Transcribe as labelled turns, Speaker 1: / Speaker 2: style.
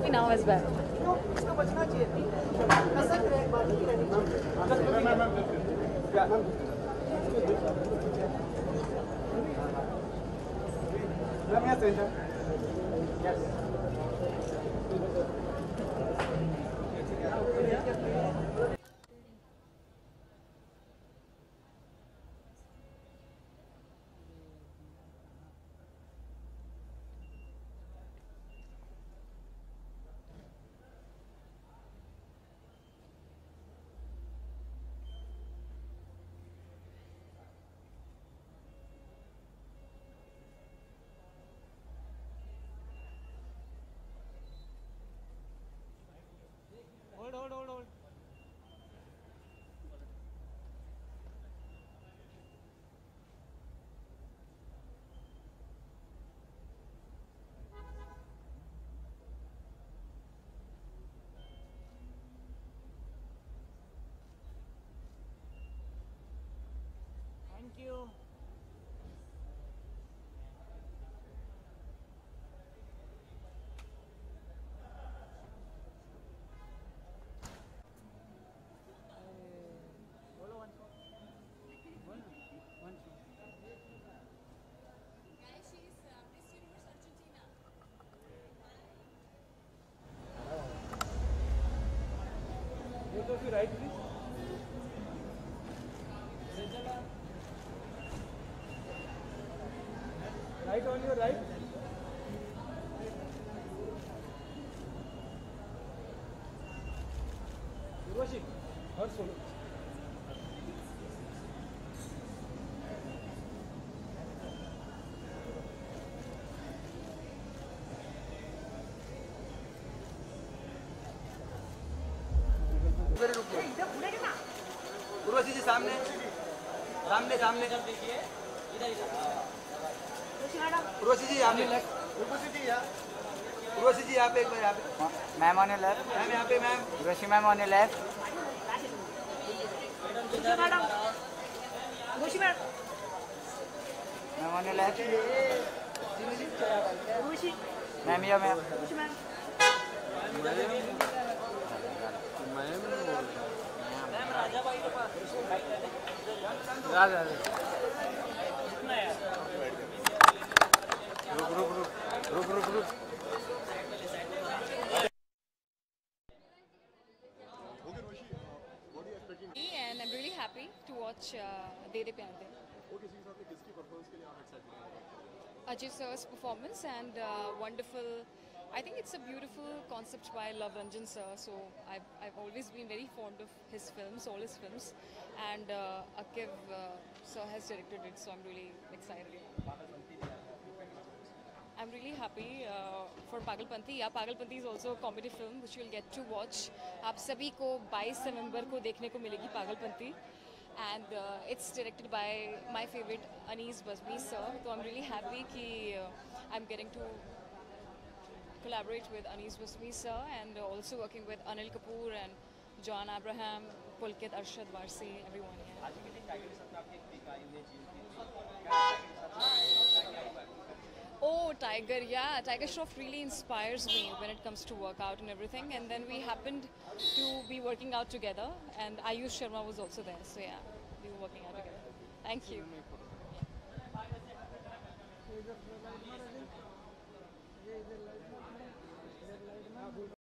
Speaker 1: movie now as well.
Speaker 2: Hold. Thank you. Both of you right, please. Right on your right. Urvashi, her solo.
Speaker 3: Urvashi जी सामने सामने सामने उर्वशी जी यहाँ पे उर्वशी जी यहाँ पे एक बार यहाँ पे
Speaker 4: ma'am on your left
Speaker 3: ma'am यहाँ पे ma'am
Speaker 4: Urvashi ma'am on your left ma'am on your left ma'am या मैम रुक
Speaker 1: And I'm really happy to watch De De Pyar De. Ajay sir's performance and wonderful. I think it's a beautiful concept by Love Ranjan sir. So I've always been very fond of his films, all his films, and Akiv sir has directed it. So I'm really excited. I'm really happy for Pagalpanti. Yeah, Pagalpanti is also a comedy film which you'll get to watch. आप सभी को 22 नवंबर को देखने को मिलेगी Pagalpanti, and it's directed by my favorite Anees Bazmi sir. So I'm really happy कि I'm getting to collaborate with Anees Bazmi sir and also working with Anil Kapoor and John Abraham, Pulkit Arshad Varsi, everyone. Oh, Tiger, yeah. Tiger Shroff really inspires me when it comes to workout and everything. And then we happened to be working out together, and Ayush Sharma was also there. So yeah, we were working out together. Thank you.